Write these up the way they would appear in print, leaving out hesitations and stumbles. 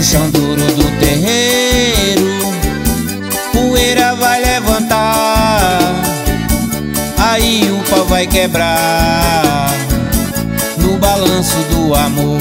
no chão duro do terreiro, poeira vai levantar, aí o pau vai quebrar no balanço do amor.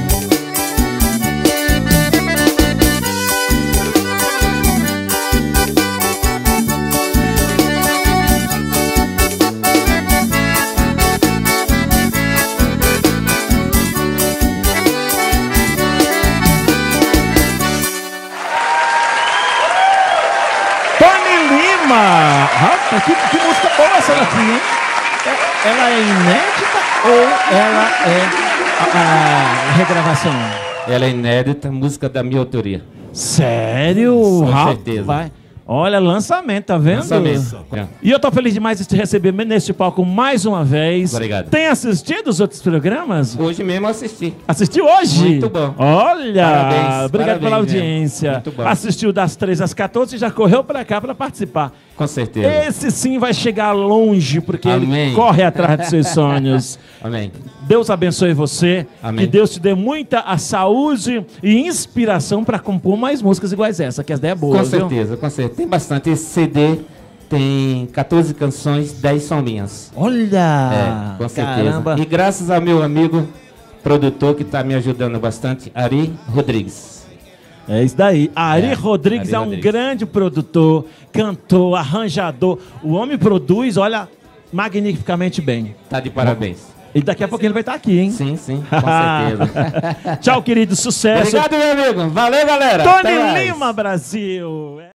Rapaz, que música boa essa daqui, hein? Ela é inédita ou ela é a regravação? Ela é inédita, música da minha autoria. Sério? Com certeza. Olha, lançamento, tá vendo? Lançamento. E eu tô feliz demais de te receber neste palco mais uma vez. Obrigado. Tem assistido os outros programas? Hoje mesmo assisti. Assistiu hoje? Muito bom. Olha! Parabéns, obrigado pela audiência. Muito bom. Assistiu das 3 às 14 e já correu pra cá pra participar. Com certeza. Esse sim vai chegar longe, porque Amém. ele corre atrás dos seus sonhos. Amém. Deus abençoe você. Amém. Que Deus te dê muita a saúde e inspiração para compor mais músicas iguais essa, que as ideias boas. Com certeza, com certeza. Tem bastante. Esse CD tem 14 canções, 10 são minhas. Olha! Com certeza. Caramba. E graças ao meu amigo produtor que está me ajudando bastante, Ari Rodrigues. É isso daí. Ari Rodrigues Ari é um Rodrigues. grande produtor, cantor, arranjador. O homem produz, olha, magnificamente bem. Tá de parabéns. E daqui a pouquinho ele vai estar aqui, hein? Sim, sim, com certeza. Tchau, querido. Sucesso. Obrigado, meu amigo. Valeu, galera. Até Tony mais. Lima, Brasil.